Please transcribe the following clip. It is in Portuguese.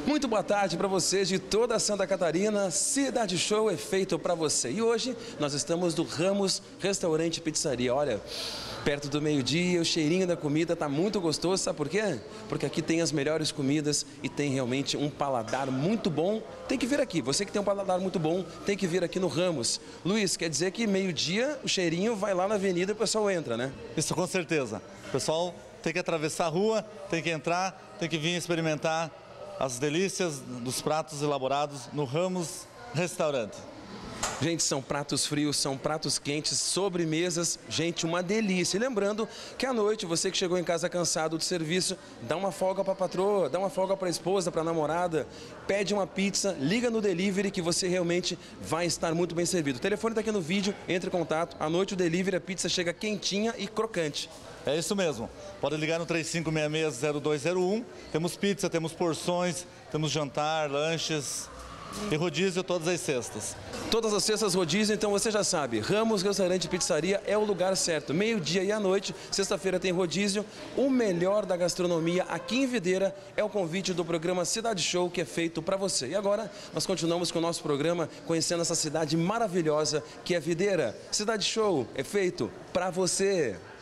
Muito boa tarde para vocês de toda Santa Catarina. Cidade Show é feito para você. E hoje nós estamos do Ramos Restaurante e Pizzaria. Olha, perto do meio-dia, o cheirinho da comida tá muito gostoso. Sabe por quê? Porque aqui tem as melhores comidas e tem realmente um paladar muito bom. Tem que vir aqui. Você que tem um paladar muito bom, tem que vir aqui no Ramos. Luiz, quer dizer que meio-dia o cheirinho vai lá na avenida e o pessoal entra, né? Isso com certeza. O pessoal tem que atravessar a rua, tem que entrar, tem que vir experimentar as delícias dos pratos elaborados no Ramos Restaurante. Gente, são pratos frios, são pratos quentes, sobremesas, gente, uma delícia. E lembrando que à noite, você que chegou em casa cansado do serviço, dá uma folga para a patroa, dá uma folga para a esposa, para a namorada, pede uma pizza, liga no delivery que você realmente vai estar muito bem servido. O telefone está aqui no vídeo, entre em contato. À noite o delivery, a pizza chega quentinha e crocante. É isso mesmo. Pode ligar no 3566-0201. Temos pizza, temos porções, temos jantar, lanches e rodízio todas as sextas. Todas as sextas rodízio, então você já sabe, Ramos Restaurante e Pizzaria é o lugar certo. Meio-dia e à noite, sexta-feira tem rodízio. O melhor da gastronomia aqui em Videira é o convite do programa Cidade Show, que é feito para você. E agora nós continuamos com o nosso programa, conhecendo essa cidade maravilhosa que é Videira. Cidade Show é feito para você.